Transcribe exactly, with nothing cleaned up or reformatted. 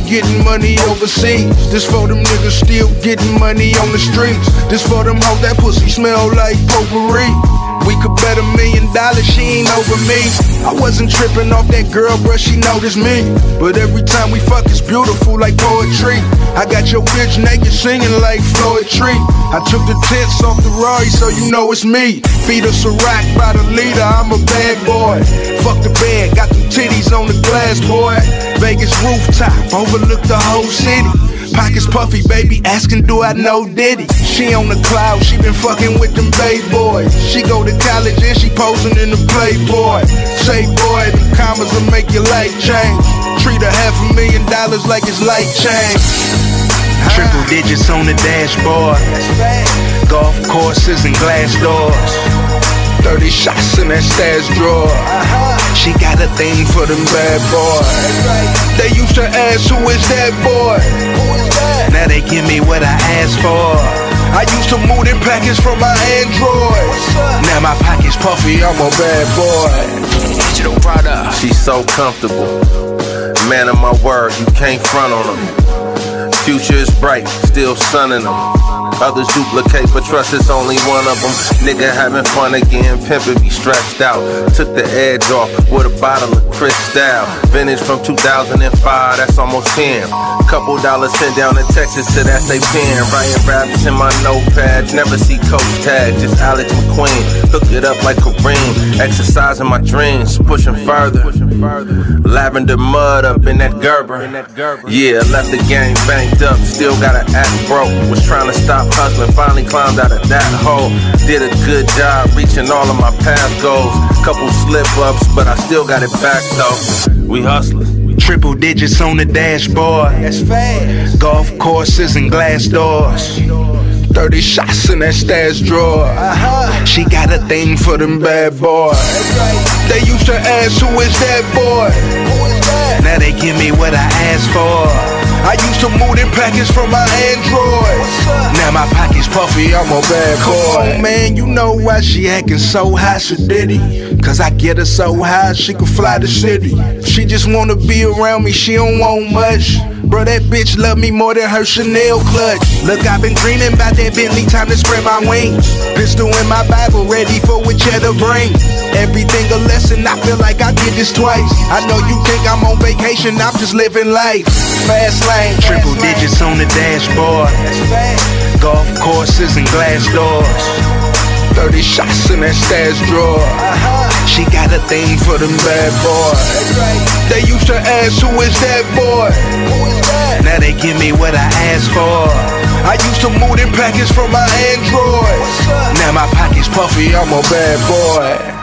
getting money overseas. This for them niggas still getting money on the streets. This for them hoes that pussy smell like potpourri. We could bet a million dollars she ain't over me. I wasn't tripping off that girl, bruh, she noticed me. But every time we fuck, it's beautiful like poetry. I got your bitch naked singing like Floyd Tree. I took the tents off the Rari, so you know it's me. Feed us a rock by the leader, I'm a bad boy. Fuck the bed, got the titties on the glass, boy. Vegas rooftop, overlook the whole city. Pockets puffy, baby, asking do I know Diddy. She on the cloud, she been fucking with them babe boys. She go to college and she posing in the Playboy. Say boy, the commas will make your life change. Treat a half a million dollars like it's life change. Triple digits on the dashboard. Golf courses and glass doors. Thirty shots in that stash drawer. She got a thing for them bad boys. They used to ask who is that boy. Now they give me what I asked for. I used to move them packets from my Android. Now my pocket's puffy, I'm a bad boy. Digital product. She's so comfortable. Man of my word, you can't front on them. Future is bright, still sunning them. Others duplicate, but trust it's only one of them. Nigga having fun again, pimpin' be stretched out. Took the edge off with a bottle of Cristal. Vintage from two thousand five, that's almost ten. Couple dollars sent down to Texas to that they pen. Writing raps in my notepad, never see coach tag, just Alex McQueen. Hook it up like Kareem, exercising my dreams, pushing further. Lavender mud up in that Gerber. Yeah, left the game banked up, still gotta act broke. Was trying to stop hustling, finally climbed out of that hole. Did a good job reaching all of my past goals. Couple slip ups, but I still got it back though. We hustlin'. Triple digits on the dashboard. That's fast. Golf courses and glass doors. Thirty shots in that stash drawer. Uh-huh. She got a thing for them bad boys. They used to ask who is that boy. Now they give me what I asked for. I used to move them packets from my Android. Now my pocket's puffy, I'm a bad boy. Come on, man, you know why she acting so high, so diddy. Cause I get her so high, she could fly the city. She just wanna be around me, she don't want much. Bro, that bitch love me more than her Chanel clutch. Look, I've been dreaming about that Bentley, time to spread my wings. Pistol in my Bible, ready for whichever bring. Everything a lesson, I feel like I did this twice. I know you think I'm on vacation, I'm just living life. Fast lane, triple digits on the dashboard. Golf courses and glass doors. Thirty shots in that stash drawer. She got a thing for them bad boys. They used to ask who is that boy. Now they give me what I asked for. I used to move them packets from my Android. Now my pocket's puffy, I'm a bad boy.